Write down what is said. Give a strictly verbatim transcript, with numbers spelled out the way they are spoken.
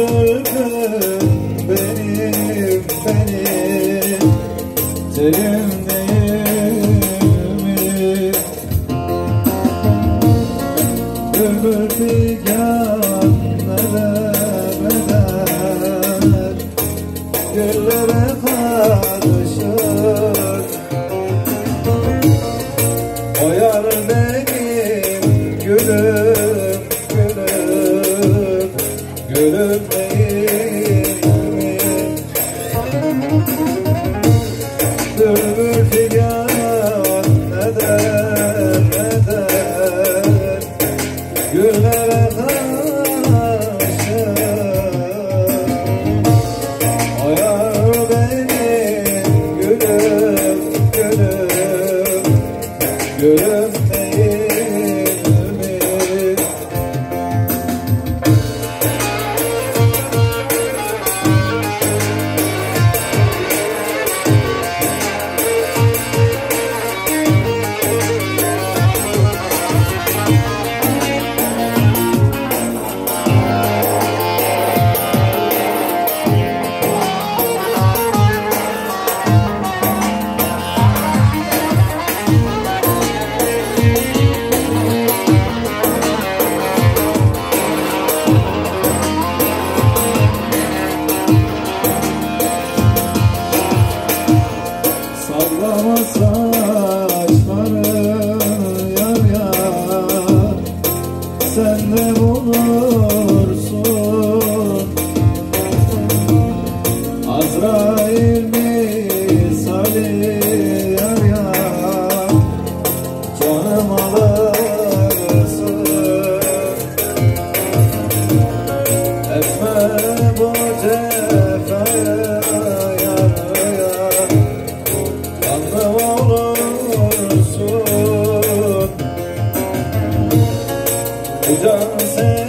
kırgın benim, benim terim değil mi? Ömür figan neler eder, güllere karışır. O yar benim gülüm, gülüm, gülüm değil mi? Bülbül figan eder, eder, güllere karışır. O yar benim gülüm, gülüm, gülüm değil mi? Sallama saçları yar yar, sen de bulursun. Azrail misali yar yar, canım alırsın. Etme bu cefayı yar yar, yandım olursun. Bu can sen